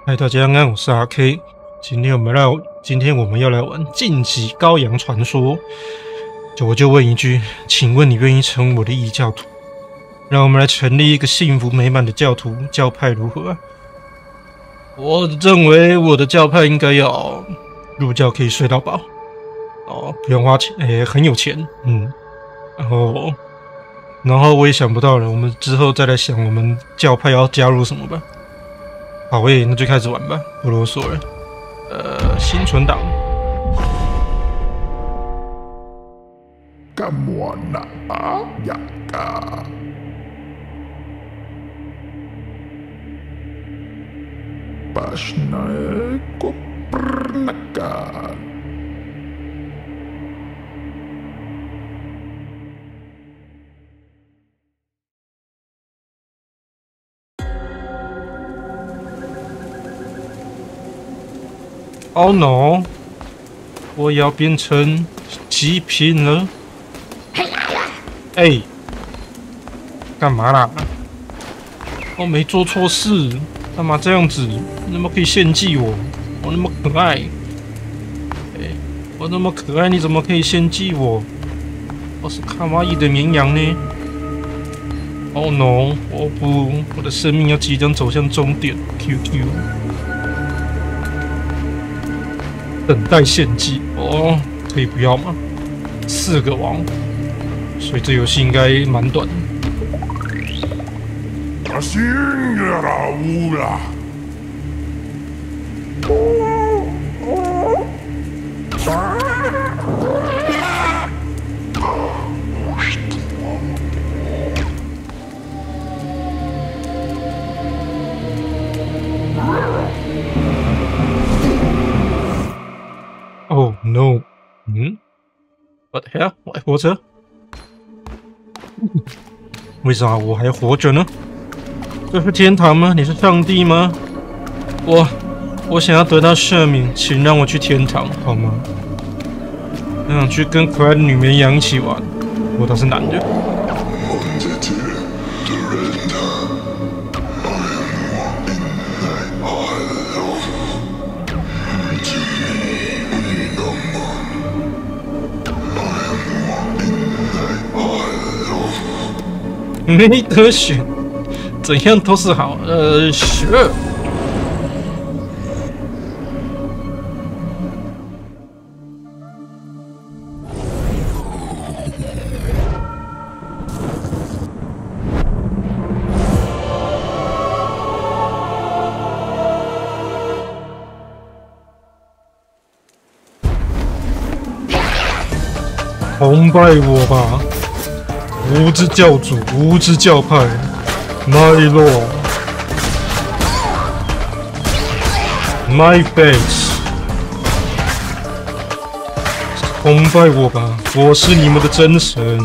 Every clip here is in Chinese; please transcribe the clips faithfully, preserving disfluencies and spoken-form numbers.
嗨，大家好，我是阿 K。今天我们来，今天我们要来玩《晋级羔羊传说》。就我就问一句，请问你愿意成为我的异教徒？让我们来成立一个幸福美满的教徒教派，如何啊？我认为我的教派应该要入教可以睡到饱，哦，不用花钱，诶、欸，很有钱，嗯，然后，然后我也想不到了，我们之后再来想我们教派要加入什么吧。好诶，那就开始玩吧，不啰嗦了。呃，新存档。 Kamuana ayaka. Pasnae kopernakan. Oh no！ 我要变成极品了！哎、欸，干嘛啦？我没做错事，干嘛这样子？你怎么可以献祭我？我那么可爱，哎、欸，我那么可爱，你怎么可以献祭我？我是卡哇伊的绵羊呢 ！Oh no！ 我不，我的生命要即将走向终点。Q Q。等待献祭哦，可以不要吗？四个王，所以这游戏应该蛮短的。Oh no！ 嗯 ，What the hell？ 我还活着？为啥我还活着呢？这是天堂吗？你是上帝吗？我，我想要得到赦免，请让我去天堂好吗？我想去跟可爱的女绵羊一起玩。我倒是男的。没得选，怎样都是好。呃，是。崇拜我吧！无知教主，无知教派，麦洛 ，My face， 崇拜我吧，我是你们的真神，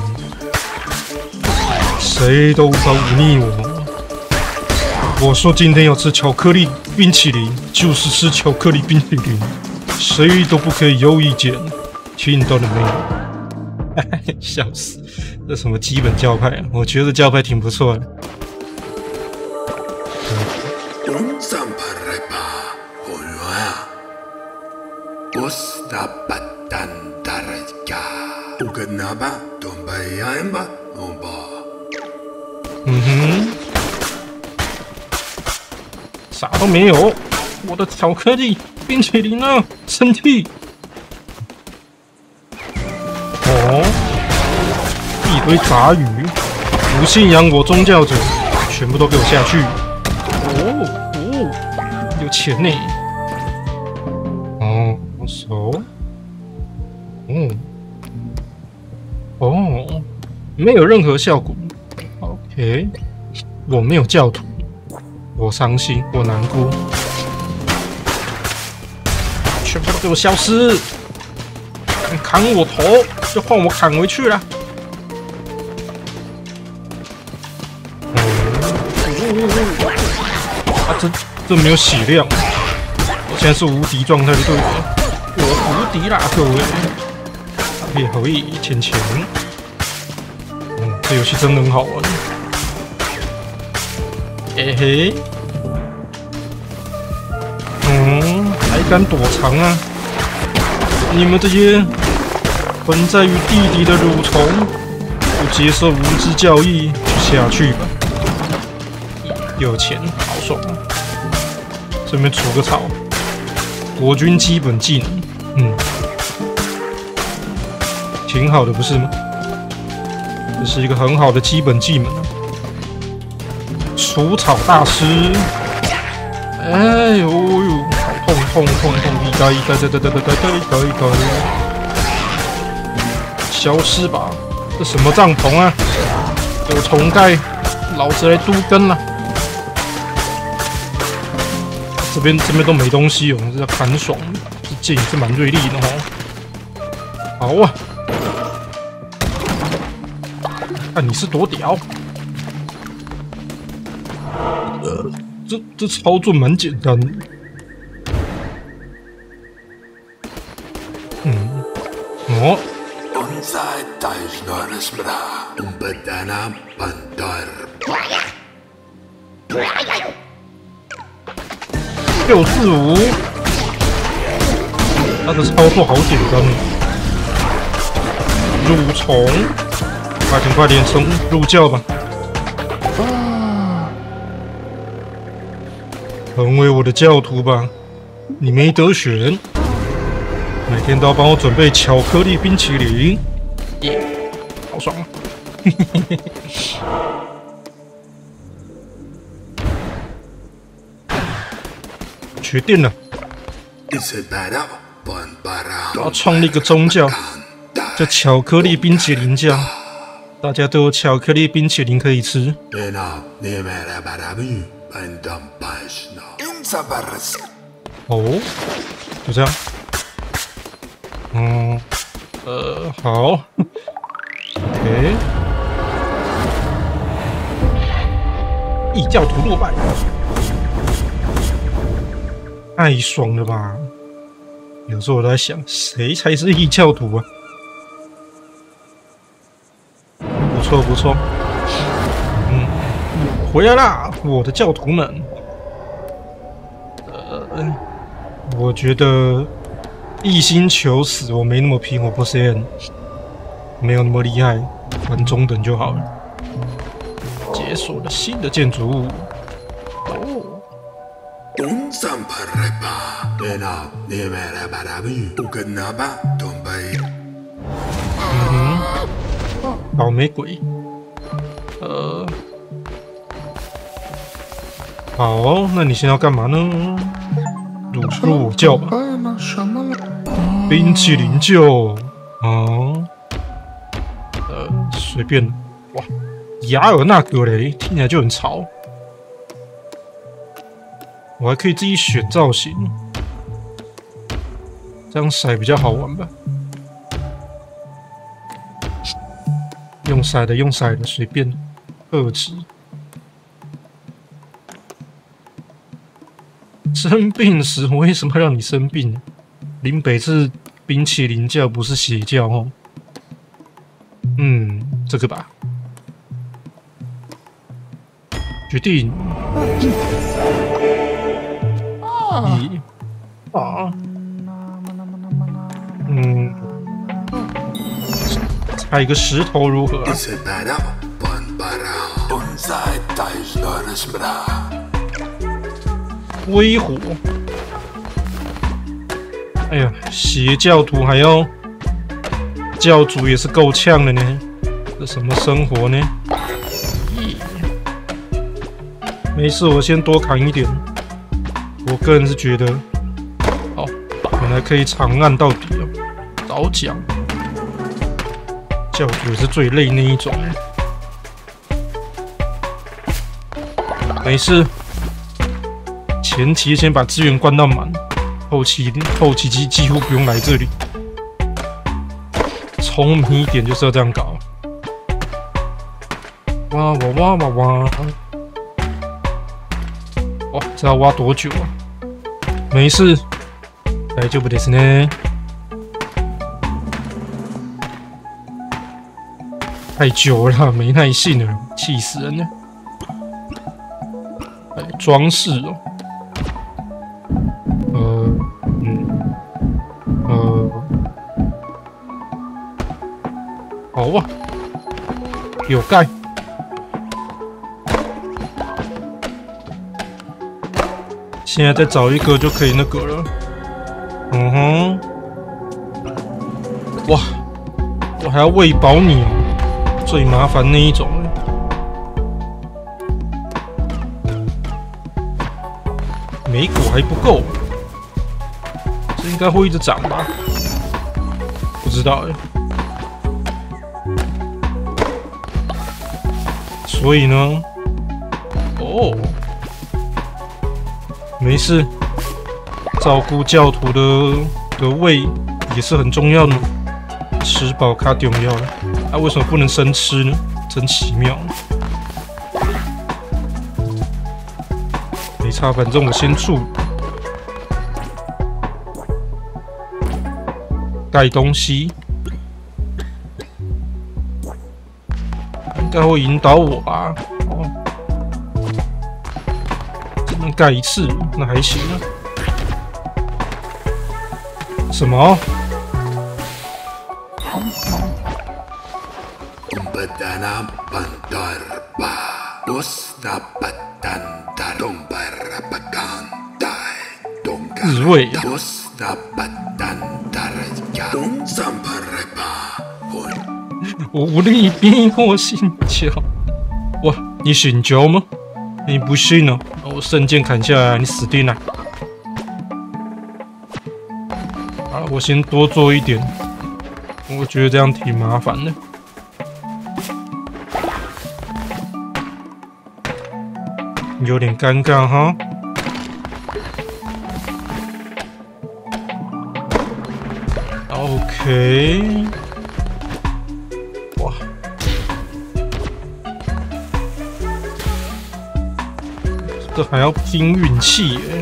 谁都无法忤逆我。我说今天要吃巧克力冰淇淋，就是吃巧克力冰淇淋，谁都不可以有意见，听到了没有？笑死！这什么基本教派啊？我觉得教派挺不错的。嗯哼，啥都没有。我的巧克力冰淇淋呢？生气！哦。一堆杂鱼，不信仰我宗教者，全部都给我下去！哦哦，有钱呢！哦，熟，哦哦，没有任何效果。OK， 我没有教徒，我伤心，我难过，全部都给我消失！你砍我头，就换我砍回去了。啊，这这没有血量，我现在是无敌状态的，对不对？我无敌啦，各位！可以可以，钱钱。嗯，这游戏真的很好玩。嘿嘿， 敢躲藏啊！你们这些存在于地底的蠕虫，不接受无知教义，就下去吧。有钱好爽啊！这边除个草，国军基本技能，嗯，挺好的，不是吗？这是一个很好的基本技能。除草大师，哎呦呦，好痛痛痛痛！一该一该，对对对对对对对对，消失吧！这什么帐篷啊？有虫盖，老子来都根了。这边这边都没东西哦，这叫砍爽，这剑也是蛮锐利的哦。好啊，看你是多屌！呃，这这操作蛮简单的。嗯，哦。六四五，他的操作好简单。蠕虫，快点快点冲入教吧！成为我的教徒吧，你没得选。每天都要帮我准备巧克力冰淇淋，耶，好爽啊！嘿嘿嘿嘿。决定了，我要创立一个宗教，叫巧克力冰淇淋教，大家都有巧克力冰淇淋可以吃。哦，就这样。嗯，呃，好 ，OK， 异教徒落败。太爽了吧！有时候我都在想，谁才是异教徒啊？不错不错，嗯，回来啦，我的教徒们。呃，我觉得一心求死，我没那么拼，我不是 N， 没有那么厉害，玩中等就好了。解锁了新的建筑物。哦。嗯哼，倒霉鬼，呃，好，那你现在要干嘛呢？入入我教吧，冰淇淋教啊，呃，随便，哇，雅尔纳格雷听起来就很潮。我还可以自己选造型，这样骰比较好玩吧？用骰的，用骰的，随便，二级。生病时，我为什么让你生病？林北是冰淇淋教，不是邪教哦。嗯，这个吧。决定。一啊，嗯，踩一个石头如何啊？微火，哎呀，邪教徒还要教主也是够呛的呢，这什么生活呢？没事，我先多砍一点。我个人是觉得，哦，原来可以长按到底哦，早讲。教主也是最累那一种。没事，前期先把资源灌到满，后期后期几几乎不用来这里。聪明一点就是要这样搞。哇哇哇哇哇！哇，这要挖多久啊？没事，大丈夫ですね。太久了，没耐性了，气死人了。哎，装饰哦，呃， 好啊，有盖。现在再找一个就可以那个了。嗯哼，哇，我还要喂饱你哦，最麻烦那一种。莓果还不够，这应该会一直长吧？不知道哎。所以呢，哦，没事，照顾教徒的的胃也是很重要的，吃饱卡重要了。啊，为什么不能生吃呢？真奇妙。没差，反正我先住，盖东西，应该会引导我吧？哦，只能盖一次，那还行啊。什么？日味呀、我无力逼迫心跳。哇，你醒觉吗？你不信呢、啊？我圣剑砍下来，你死定了。啊，我先多做一点，我觉得这样挺麻烦的。有点尴尬哈。OK， 哇，这还要拼运气耶！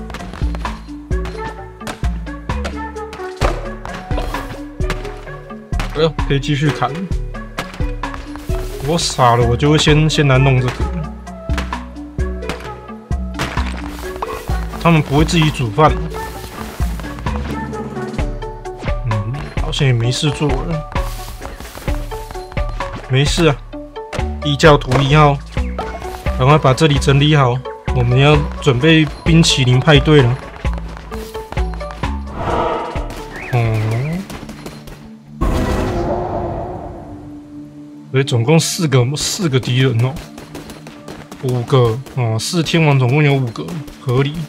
哎呦，可以继续砍。我傻了，我就会先先来弄这个。他们不会自己煮饭。好像也没事做了，没事啊。异教徒一号，赶快把这里整理好，我们要准备冰淇淋派对了。嗯，所以总共四个四个敌人哦，五个哦，四天王总共有五个，合理。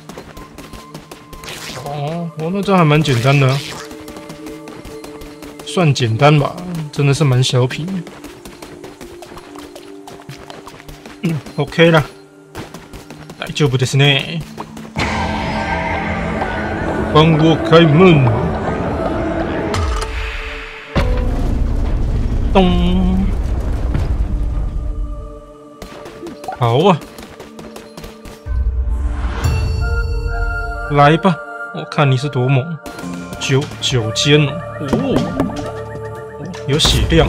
哦，哦，那这样还蛮简单的、啊。算简单吧，真的是蛮小品。嗯 ，OK 啦，大丈夫ですね。帮我开门。咚。好啊，来吧，我看你是多猛。九九间哦，哦。有血量，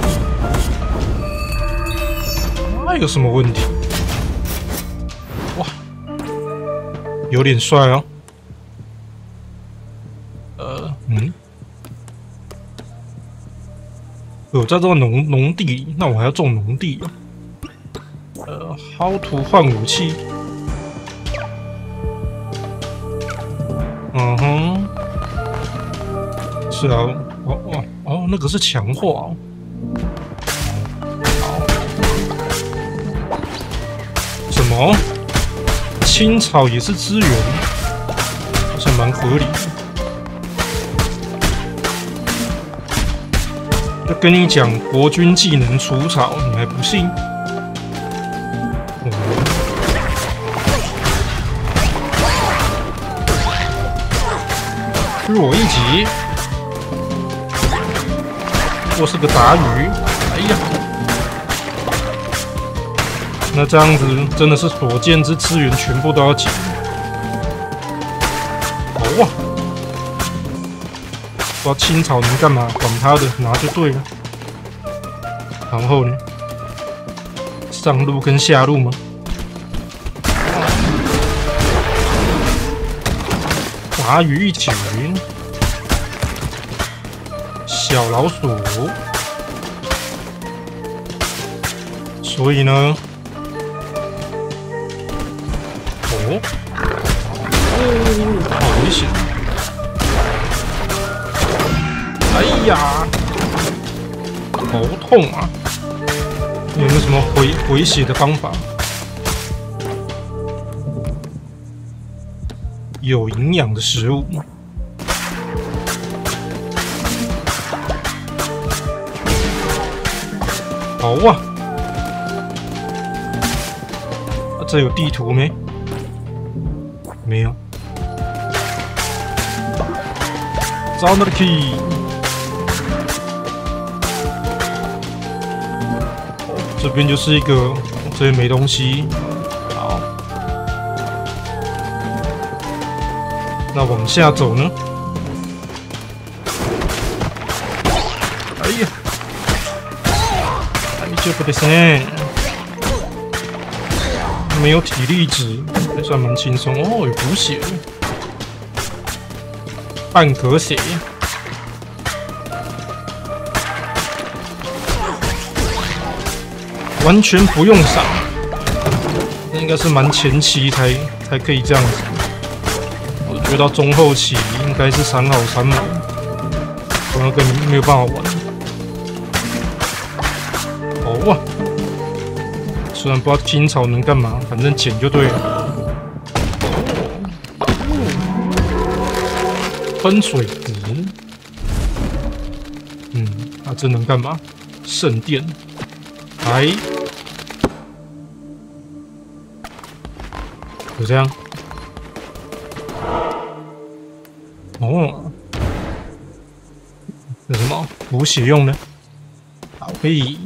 那有什么问题？哇，有点帅哦。呃，嗯，有在这个农农地里，那我还要种农地啊。呃，薅土换武器。嗯哼，是啊，哦哦。哦，那个是强化哦。好，什么？青草也是资源，好像蛮合理的。就跟你讲，国军技能除草，你还不信？吃我一击！我是个打鱼，哎呀，那这样子真的是所见之资源全部都要捡。好啊，不知道青草能干嘛，管他的，拿就对了。然后呢，上路跟下路吗？打鱼一群。小老鼠， 所以呢，哦，哦，好危险！哎呀，好痛啊！有没有什么回回血的方法？有营养的食物。好啊！啊，这有地图没？没有。找那个 key。这边就是一个，这边没东西。好，那往下走呢？哎呀！这不得行，没有体力值，还算蛮轻松哦。有补血，半格血，完全不用闪，那应该是蛮前期才才可以这样子。我觉得到中后期应该是闪好闪满，不然根本没有办法玩。好啊！虽然不知道金草能干嘛，反正捡就对了。喷水池，嗯，啊，这能干嘛？圣殿，来，就这样。哦，这什么补血用的？好，可以。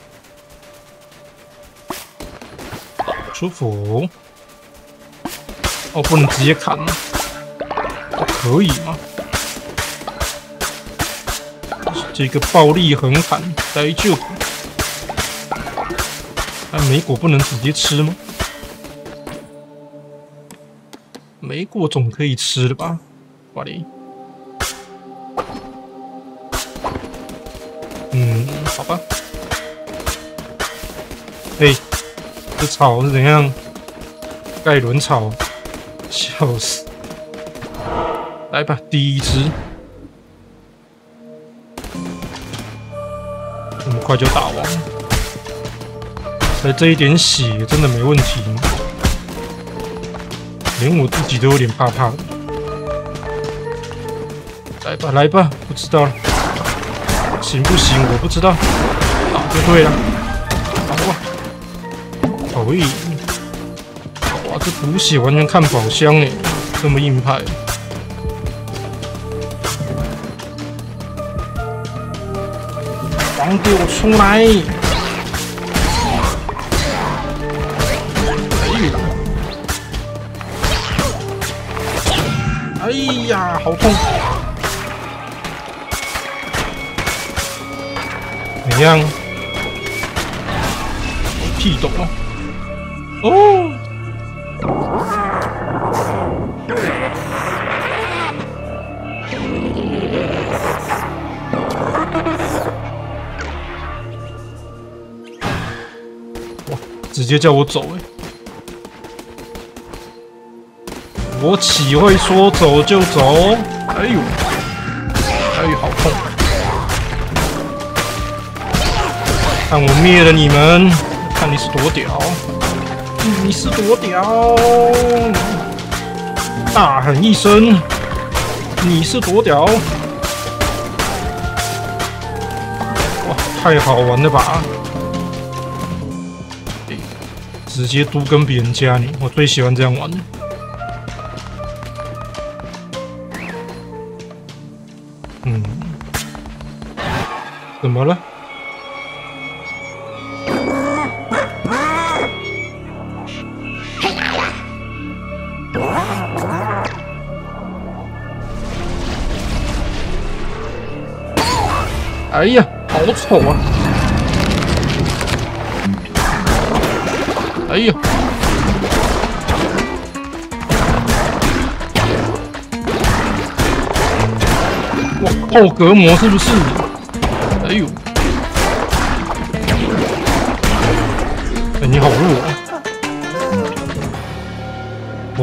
舒服哦，不能直接砍，哦，可以吗？这个暴力横砍，来就。但莓果不能直接吃吗？莓果总可以吃的吧？哇哩，嗯，好吧。嘿。这草是怎样？盖伦草，笑死！来吧，第一只，这么快就打完，才这一点血真的没问题吗？连我自己都有点怕怕的。来吧，来吧，不知道了，行不行？我不知道，打就对了。好啊。可以，哇！这补血完全看宝箱哎，这么硬派。王给我出来！哎呀，好痛！怎样？屁懂了。哦，哇！直接叫我走哎！我岂会说走就走？哎呦，哎呦，好痛！看我灭了你们，看你是多屌！你是多屌！大喊一声，你是多屌！哇，太好玩了吧！欸、直接都跟别人加你，我最喜欢这样玩。嗯，怎么了？哎呀，好丑啊！哎呀，哇，后隔膜是不是？哎呦，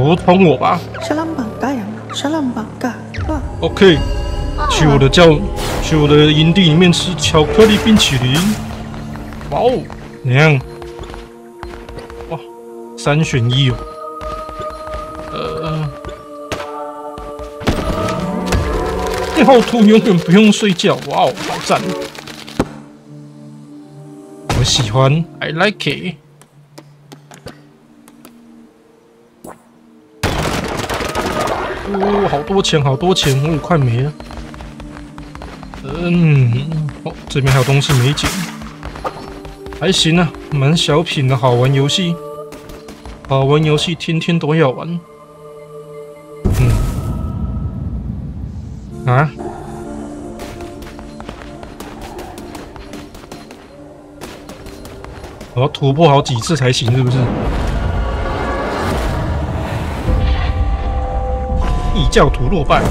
不通我吧 Salam bangka ya, salam bangka. Wah, ？OK， 去我的教，去我的营地里面吃巧克力冰淇淋。哇哦，怎样？哇，三选一哦。呃，跳图永远不用睡觉。哇哦，好赞！我喜欢 ，I like it。哦，好多钱，好多钱，我、哦、快没了。嗯，哦，这边还有东西没捡，还行啊，蛮小品的好玩游戏。好玩游戏天天都要玩。嗯，啊？我要突破好几次才行，是不是？异教徒落败，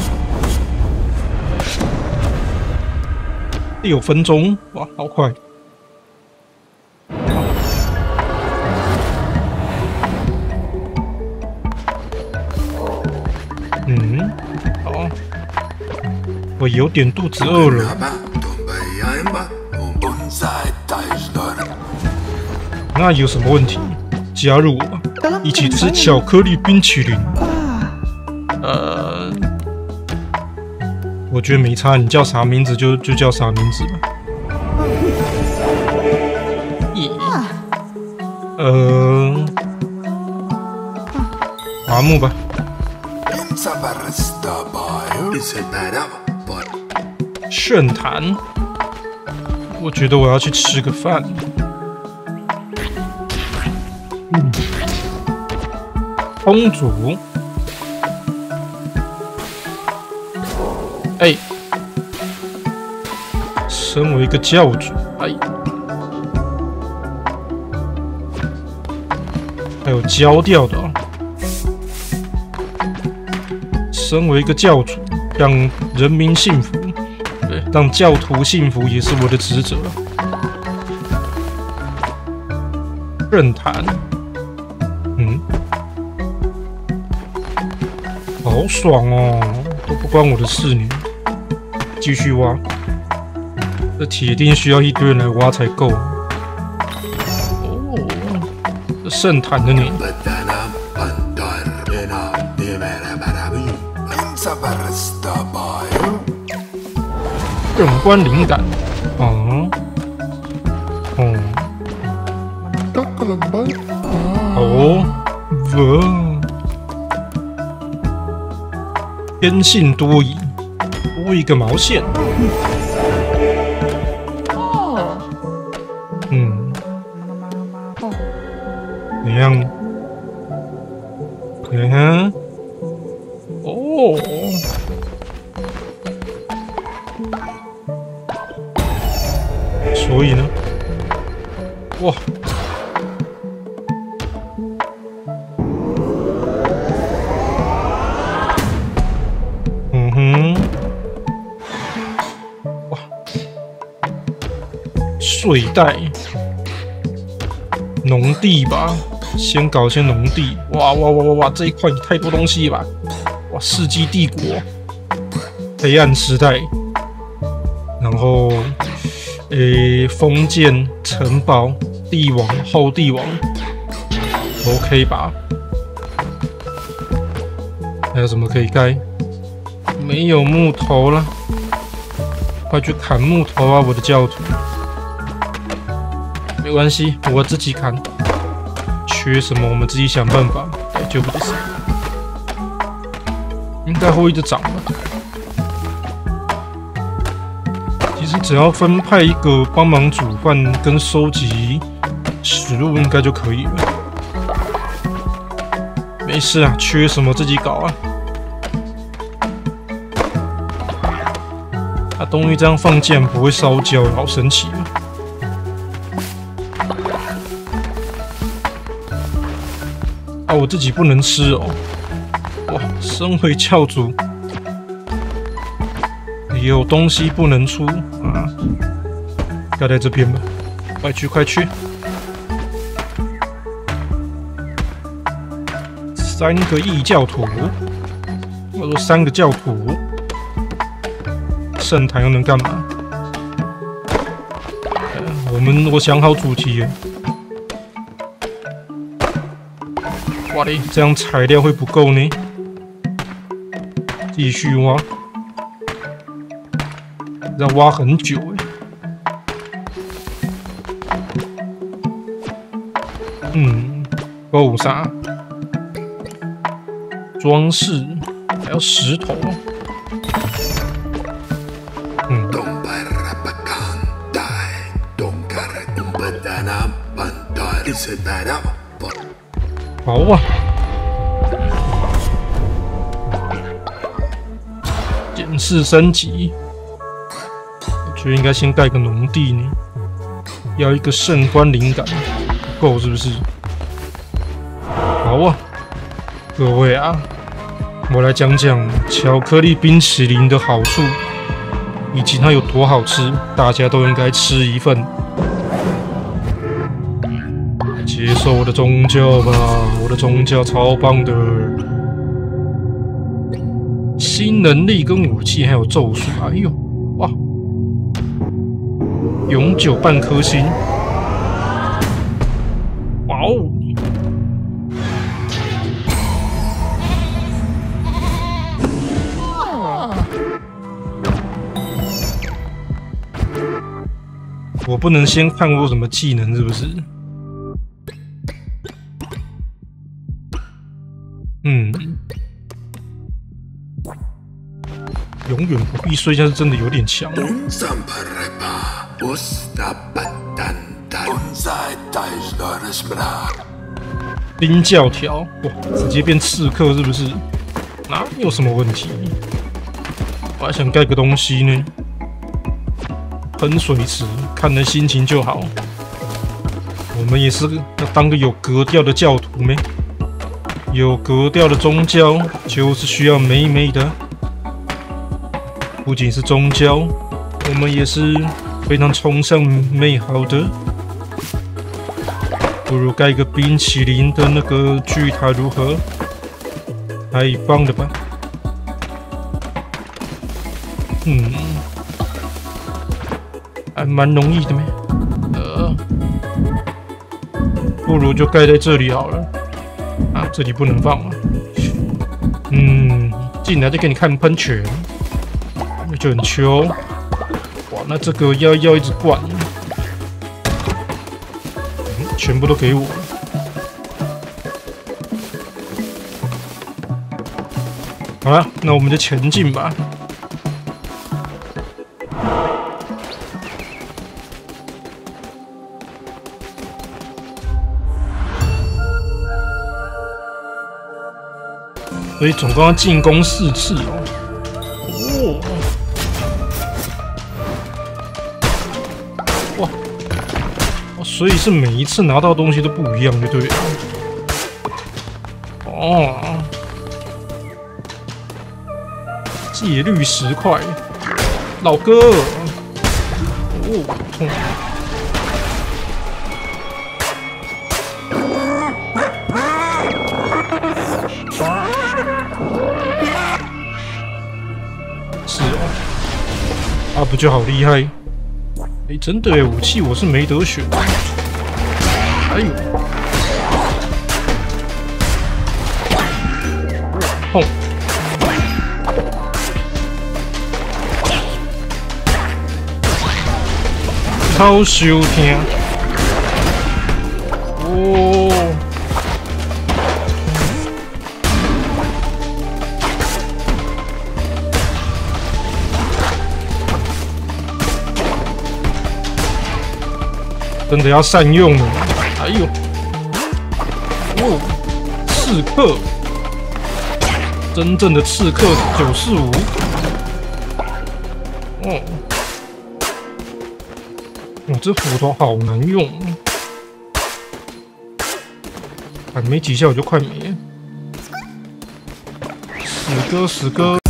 六分钟，哇，好快！嗯，好，我有点肚子饿了。那有什么问题？加入我，一起吃巧克力冰淇淋。呃，我觉得没差，你叫啥名字就就叫啥名字吧。咦，呃，麻木吧。炫坛，我觉得我要去吃个饭。嗯，公主。哎，身为一个教主，哎，还有焦掉的哦。身为一个教主，让人民幸福，对，让教徒幸福也是我的职责。任坛，嗯，好爽哦，都不关我的事呢。继续挖，这铁定需要一堆人来挖才够。哦，这圣坛的你。任官灵感，啊，哦，哦，哇，天性多疑。多一个毛线，嗯，怎样？嗯，哦，所以呢？哇！嗯哼。睡袋，农地吧，先搞些农地。哇哇哇哇哇！这一块也太多东西吧！哇，世纪帝国，黑暗时代，然后，诶，封建城堡，帝王后帝王 ，OK 吧？还有什么可以盖？没有木头了，快去砍木头啊，我的教徒！没关系，我自己砍。缺什么我们自己想办法。大丈夫です。应该会一直涨吧。其实只要分派一个帮忙煮饭跟收集食物，应该就可以了。没事啊，缺什么自己搞啊。啊，东西这样放竟然不会烧焦，好神奇啊！啊，我自己不能吃哦。哇，身为教主，也有东西不能出啊！要在这边吧，快去快去！ 三个异教徒，我说三个教徒，圣坛又能干嘛？呃、我们我想好主题了。哇嘞，这样材料会不够呢。继续挖，要挖很久哎。嗯，够啥？装饰，还有石头。嗯。好啊。检视升级，我觉得应该先盖个农地呢。要一个圣官灵感，不够是不是？好啊，各位啊，我来讲讲巧克力冰淇淋的好处，以及它有多好吃，大家都应该吃一份。接受我的宗教吧，我的宗教超棒的。新能力跟武器还有咒术，哎呦，哇！永久半颗星，哇哦！我不能先看我有什么技能，是不是？嗯。永远不必睡觉是真的有点强。冰教条，哇，直接变刺客是不是？哪有什么问题？我还想盖个东西呢。喷水池，看人心情就好。我们也是要当个有格调的教徒咩？有格调的宗教就是需要美美的。不仅是宗教，我们也是非常崇尚美好的。不如盖个冰淇淋的那个巨塔如何？太棒了吧！嗯，还蛮容易的咩？呃，不如就盖在这里好了。啊，这里不能放啊。嗯，进来就给你看喷泉。那就很秋，哇！那这个要要一直灌，嗯，全部都给我了。好了，那我们就前进吧。所以总共要进攻四次哦。哦。哇！所以是每一次拿到东西都不一样，就对了。哦。戒律十块，老哥。哦，痛。是哦，啊不就好厉害？哎、欸，真的哎，武器我是没得选。哎呦，痛！超收听。哦。真的要善用了。哎呦，哦，刺客，真正的刺客九四五。哦，哦，这斧头好难用，还没几下我就快没了。死哥，死哥。